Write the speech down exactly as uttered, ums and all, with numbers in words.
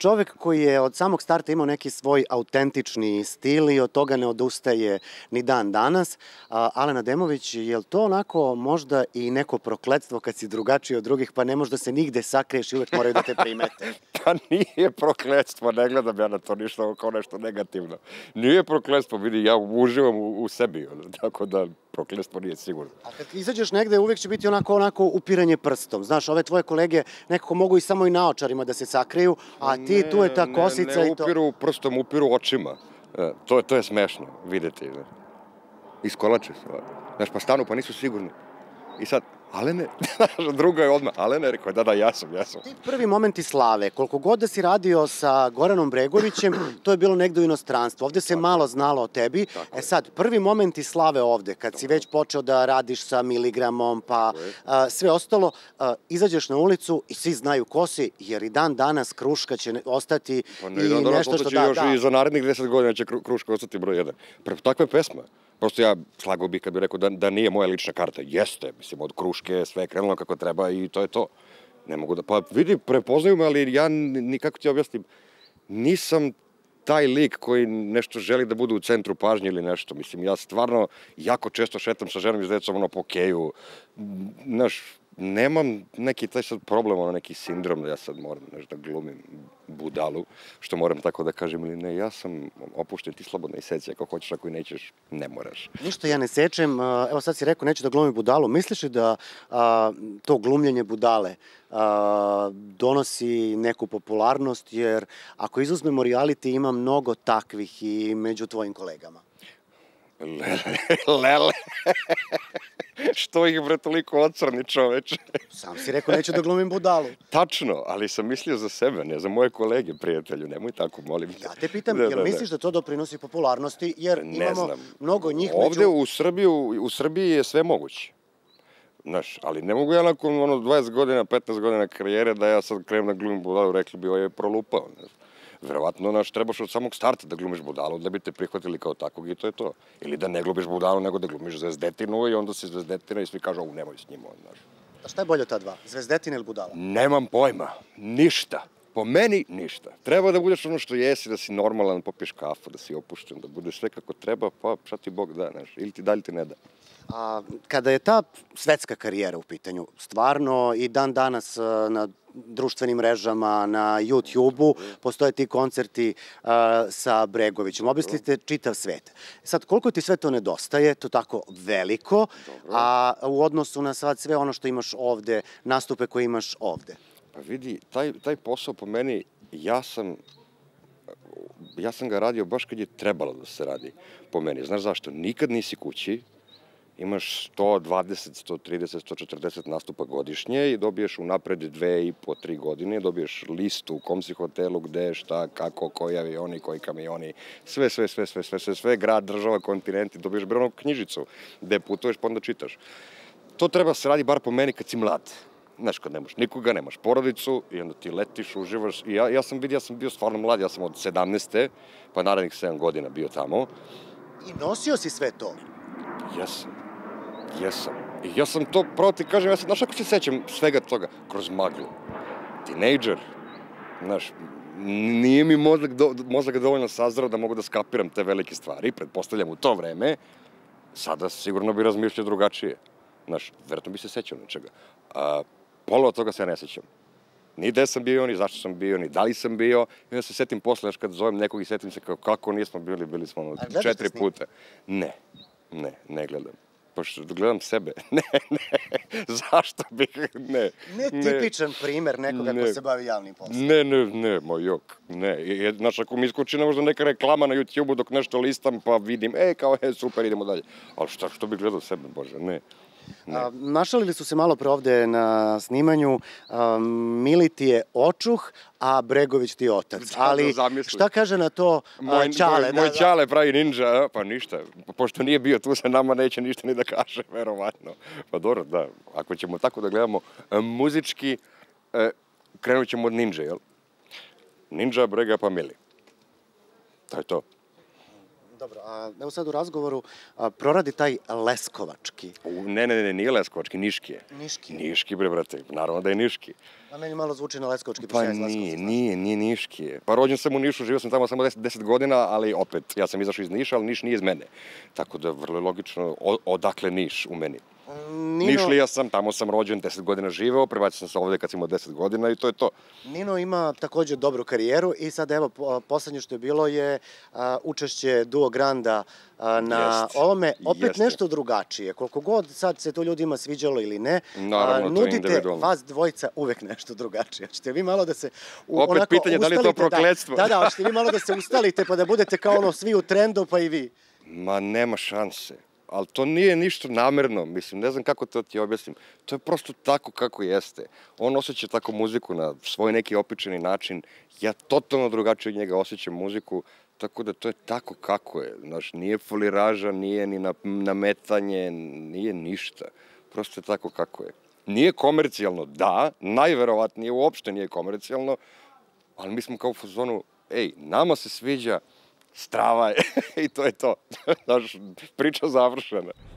čovek koji je od samog starta imao neki svoj autentični stil i od toga ne odustaje ni dan danas. Alen Ademović, je li to onako možda i neko prokletstvo kad si drugačiji od drugih, pa ne možeš da se nigde sakriješ i uvek moraju da te primete? Pa nije prokletstvo, ne gledam ja na to ništa kao nešto negativno. Nije prokletstvo, vidi, ja uživam u sebi, tako da prokletstvo nije sigurno. A kad izađeš negde, uvek će biti onako, onako upiranje prstom. Znaš, ove tvoje kolege nekako mogu i samo i naočarima da se sakriju, a ti, tu je ta kosica i to... Ne upiru prstom, upiru očima. To je smešno, videti. Iskolače se. Znaš, pa stanu, pa nisu sigurni. I sad, Alene, drugo je odmah, Alene, rekao, da, da, ja sam, ja sam. Ti prvi momenti slave, koliko god da si radio sa Goranom Bregovićem, to je bilo negde u inostranstvu. Ovde se malo znalo o tebi. E sad, prvi momenti slave ovde, kad si već počeo da radiš sa Miligramom, pa sve ostalo, izađeš na ulicu i svi znaju ko si, jer i dan danas Kruška će ostati i nešto što da, da. I za narednih deset godina će Kruška ostati broj jedan. Takva je pesma. Prosto ja slagao bih kad bih rekao da nije moja lična karta. Jeste, mislim, od Kruške sve je krenulo kako treba i to je to. Ne mogu da, pa vidi, prepoznaju me, ali ja nikako ti objasnim, nisam taj lik koji nešto želi da bude u centru pažnje ili nešto. Mislim, ja stvarno jako često šetam sa ženom i s decom, ono, po keju. Znaš, nemam neki taj sad problem, ono, neki sindrom da ja sad moram nešto da glumim budalu, što moram tako da kažem ili ne. Ja sam opušten, ti slobodno i seci, ako hoćeš, ako i nećeš, ne moraš. Ništa ja ne sečem, evo sad si rekao neću da glumim budalu, misliš li da to glumljenje budale donosi neku popularnost, jer ako izuzmemo reality ima mnogo takvih i među tvojim kolegama? Lele, lele, što ih bre toliko ocrni čoveče. Sam si rekao neću da glumim budalu. Tačno, ali sam mislio za sebe, ne za moje kolege, prijatelju, nemoj tako, molim. Ja te pitam, jel misliš da to doprinosi popularnosti, jer imamo mnogo njih među... Ovde u Srbiji je sve moguće. Znaš, ali ne mogu ja nakon ono dvadeset godina, petnaest godina karijere da ja sad krenem da glumim budalu, rekli bi ovo je prolupao, znaš. Verovatno, znaš, trebaš od samog starta da glumiš budalu, da bi te prihvatili kao takvog i to je to. Ili da ne glumiš budalu, nego da glumiš zvezdetinu i onda si zvezdetina i svi kažu, ovo nemoj s njim, znaš. A šta je bolje od ta dva? Zvezdetina ili budala? Nemam pojma. Ništa. Po meni ništa. Treba da budeš ono što jesi, da si normalan, popiješ kafu, da si opušten, da budeš sve kako treba, pa šta ti Bog da, znaš, ili ti da ili ti ne da. Kada je ta svetska karijera u pitanju, stvarno i dan danas na društvenim mrežama, na YouTube-u, postoje ti koncerti sa Bregovićem. Obislite čitav svet. Sad, koliko ti sve to nedostaje, to tako veliko, a u odnosu na sad sve ono što imaš ovde, nastupe koje imaš ovde? Pa vidi, taj posao po meni, ja sam ja sam ga radio baš kad je trebalo da se radi po meni. Znaš zašto? Nikad nisi kući, imaš sto dvadeset, sto trideset, sto četrdeset nastupa godišnje i dobiješ unapred dve i po, tri godine, dobiješ listu u kom si hotelu, gde, šta, kako, koji avioni, koji kamioni, sve, sve, sve, sve, sve, sve, sve, grad, država, kontinenti, dobiješ branu knjižicu gde putuješ pa onda čitaš. To treba se radi bar po meni kad si mlad. Znaš, kad nemaš nikoga, nemaš porodicu i onda ti letiš, uživaš. I ja sam vidio, ja sam bio stvarno mlad, ja sam od sedamnaeste pa narednih sedam godina bio tamo. I nosio si sve to? Jesam. Jesam. I ja sam to, pravo ti kažem, ja sam, znaš ako se sećam svega toga? Kroz maglu. Tinejdžer. Znaš, nije mi mozak dovoljno sazrao da mogu da skapiram te velike stvari. Pretpostavljam u to vreme, sada sigurno bi razmišljao drugačije. Znaš, verovatno bi se sećao nečega. Pola od toga se ja ne sećam. Ni gde sam bio, ni zašto sam bio, ni da li sam bio. I onda se setim posle, kad zovem nekog i setim se kako nismo bili, bili smo četiri puta. Ne, ne, ne gledam. Pošto gledam sebe. Ne, ne, zašto bih, ne. Ne tipičan primer nekoga ko se bavi javnim poslom. Ne, ne, ne, moj jok, ne. Znaš, ako mi iskuči možda neka reklama na YouTube-u dok nešto listam pa vidim, e, kao, e, super, idemo dalje. Ali šta, što bih gledao sebe, Bože, ne. Našalili su se malo pre ovde na snimanju, Mili ti je očuh, a Bregović ti je otac. Ali šta kaže na to Ćale? Moj Ćale pravi ninja, pa ništa. Pošto nije bio tu sa nama, neće ništa ni da kaže, verovatno. Pa dobro, da, ako ćemo tako da gledamo muzički, krenut ćemo od ninja, jel? Ninja, Brega, pa Mili. To je to. Dobro, a evo sad u razgovoru a, proradi taj leskovački. U, ne, ne, ne, nije leskovački, niški je. Niški? Niški, bre, brate, naravno da je niški. A meni malo zvuči na leskovački. Pa nije, nije, nije niški je. Pa rođen sam u Nišu, živio sam tamo samo deset godina, ali opet, ja sam izašao iz Niša, ali Niš nije iz mene. Tako da vrlo je logično odakle Niš u meni. Nino... Nišlija sam, tamo sam rođen, deset godina živeo, prebacio sam se ovde kad sam imao deset godina i to je to. Nino ima takođe dobru karijeru i sad evo, poslednje što je bilo je a, učešće Duo Granda a, na Jest. ovome, opet Jeste. nešto drugačije. Koliko god sad se to ljudima sviđalo ili ne, Naravno, a, nudite vas dvojica uvek nešto drugačije. Hoćete vi malo da se u, Opet onako, pitanje da li je to prokletstvo. Da, da, da, hoćete vi malo da se ustalite pa da budete kao ono svi u trendu pa i vi. Ma nema šanse. Ali to nije ništa namerno, mislim, ne znam kako to ti objasnim. To je prosto tako kako jeste. On osjeća tako muziku na svoj neki opičeni način. Ja totalno drugačije od njega osjećam muziku, tako da to je tako kako je. Znaš, nije foliraža, nije ni nametanje, nije ništa. Prosto je tako kako je. Nije komercijalno, da, najverovatnije uopšte nije komercijalno, ali mi smo kao u fazonu, ej, nama se sviđa, strava je i to je to. Znaš, priča završena.